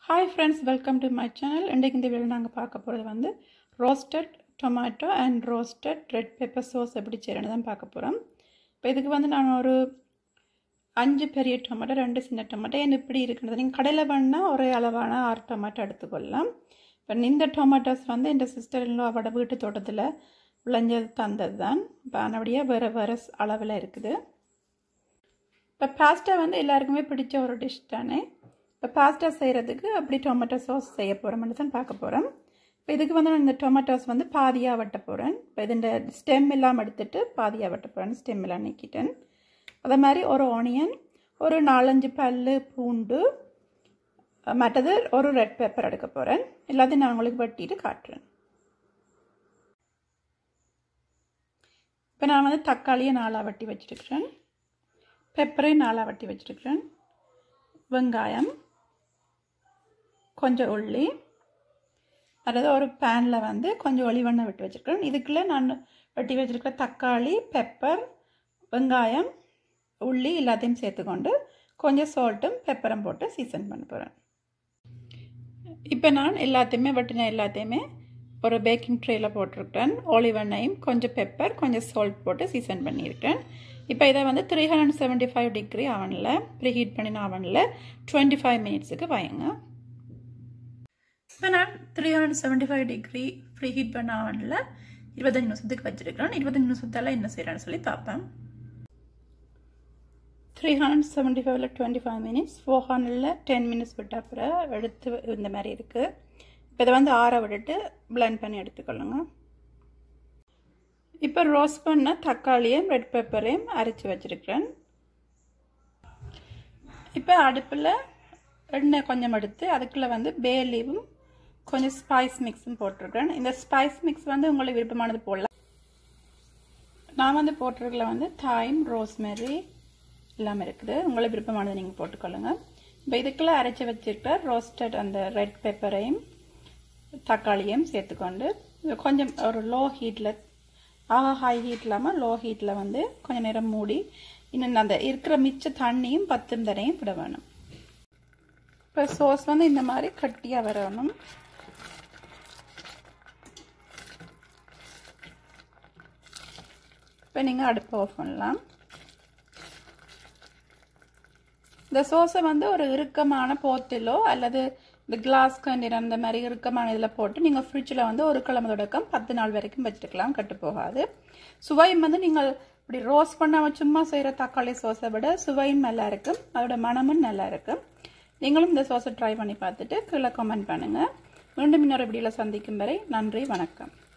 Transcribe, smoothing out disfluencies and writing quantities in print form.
Hi friends, welcome to my channel. இன்றைக்கு இந்த வீடியோல நாங்க பார்க்க போறது வந்து roasted tomato and roasted red pepper sauce எப்படி செய்யறதுன்னு தான் பார்க்க போறோம். இப்போ இதுக்கு வந்து நான் ஒரு 5 பெரிய டொமேட்டோ 2 சின்ன டொமேட்டோ எப்படி இருக்குன்னு நீங்க கடையில வாங்குனா ஒரே அளவான 6 டொமேட்டோ எடுத்துக்கொள்ளலாம். இப்போ இந்த டொமேட்டோஸ் வந்து என் சிஸ்டர் இன் லா அவட வீட்டு தோட்டத்துல விளைஞ்சது தந்ததுதான். இப்போ அனபடியா வேற அளவுல இருக்குது. இப்போ பாஸ்டா வந்து எல்லாருக்குமே பிடிச்ச ஒரு டிஷ் தானே. இப்போ பாஸ்டா செய்கிறதுக்கு அப்படி டொமேட்டோ சாஸ் செய்ய போகிறோம்னு தான் பார்க்க போகிறோம். இப்போ இதுக்கு வந்து நான் இந்த டொமேட்டோஸ் வந்து பாதியாக வெட்ட போகிறேன். இப்போ இதுண்ட ஸ்டெம் எல்லாம் எடுத்துட்டு பாதியாக வெட்ட போகிறேன். ஸ்டெம் எல்லாம் நீக்கிட்டேன். அதே மாதிரி ஒரு ஆனியன், ஒரு 4-5 பல்லு பூண்டு, மற்றது ஒரு ரெட் பெப்பர் எடுக்க போகிறேன். எல்லாத்தையும் நான் உங்களுக்கு வெட்டிட்டு காட்டுறேன். இப்போ நான் வந்து தக்காளியை 4 வெட்டி வச்சுருக்கிறேன். பெப்பரை 4 வெட்டி வச்சுருக்கிறேன். வெங்காயம், கொஞ்சம் உள்ளி, அதாவது ஒரு பேனில் வந்து கொஞ்சம் ஒளிவெண்ணெய் விட்டு வச்சுருக்கேன். இதுக்குள்ளே நான் வெட்டி வச்சுருக்கிற தக்காளி, பெப்பர், வெங்காயம், உள்ளி எல்லாத்தையும் சேர்த்துக்கொண்டு கொஞ்சம் சால்ட்டும் பெப்பரும் போட்டு சீசன் பண்ண போகிறேன். இப்போ நான் வெட்டின எல்லாத்தையுமே ஒரு பேக்கிங் ட்ரேயில் போட்டிருக்கேன். ஒளிவெண்ணையும் கொஞ்சம் பெப்பர் கொஞ்சம் சால்ட் போட்டு சீசன் பண்ணியிருக்கேன். இப்போ இதை வந்து 375 டிகிரி அவனில் ப்ரீஹீட் பண்ணின அவனில் 25 மினிட்ஸுக்கு வைங்க. இப்போ நான் 375 டிகிரி ப்ரீஹீட் பண்ண அவனில் 25 நிமிஷத்துக்கு வச்சிருக்கிறேன். 25 நிமிஷத்தால் என்ன செய்யறேன்னு சொல்லி பார்ப்பேன். 375ல் 25 மினிட்ஸ், 400ல் 10 மினிட்ஸ் விட்ட அப்புறம் எடுத்து இந்த மாதிரி இருக்குது. இப்போ இதை வந்து ஆற விட்டுட்டு பிளெண்ட் பண்ணி எடுத்துக்கொள்ளுங்க. இப்போ ரோஸ்ட் பண்ண தக்காளியும் ரெட் பெப்பரையும் அரைச்சி வச்சிருக்கிறேன். இப்போ அடுப்பில் எண்ணெய் கொஞ்சம் எடுத்து அதுக்குள்ளே வந்து பே லீவும் கொஞ்சம் ஸ்பைஸ் மிக்ஸும் போட்டிருக்கிறேன். இந்த ஸ்பைஸ் மிக்ஸ் வந்து உங்களுக்கு விருப்பமானது போடலாம். நான் வந்து போட்டிருக்கல வந்து தைம், ரோஸ்மெரி எல்லாமே இருக்குது. உங்களுக்கு விருப்பமானது நீங்கள் போட்டுக்கொள்ளுங்க. இப்போ இதுக்குள்ளே அரைச்சி வச்சிருக்க ரோஸ்டட் அந்த ரெட் பெப்பரையும் தக்காளியும் சேர்த்துக்கொண்டு கொஞ்சம் ஒரு லோ ஹீட்டில், ஹை ஹீட் இல்லாமல் லோ ஹீட்டில் வந்து கொஞ்சம் நேரம் மூடி இன்னும் அந்த இருக்கிற மிச்ச தண்ணியும் 10 தரையும் விட வேணும். இப்போ சோஸ் வந்து இந்த மாதிரி கட்டியாக வரணும். இப்போ நீங்கள் அடுப்பை ஆஃப் பண்ணலாம். இந்த சோஸை வந்து ஒரு இறுக்கமான போத்திலோ அல்லது இந்த கிளாஸ் கண்டெய்னர் அந்த மாதிரி இறுக்கமான இதில் போட்டு நீங்கள் ஃப்ரிட்ஜில் வந்து ஒரு கிழமை தொடக்கம் 10 நாள் வரைக்கும் வச்சுருக்கலாம், கட்டு போகாது. சுவையும் வந்து நீங்கள் இப்படி ரோஸ்ட் பண்ண சும்மா செய்கிற தக்காளி சோஸை விட சுவையும் நல்லா இருக்கும், அதோட மனமும் நல்லா இருக்கும். நீங்களும் இந்த சோஸை ட்ரை பண்ணி பார்த்துட்டு கீழே கமெண்ட் பண்ணுங்கள். மீண்டும் இன்னொரு வீடியோவில் சந்திக்கும் வரை நன்றி, வணக்கம்.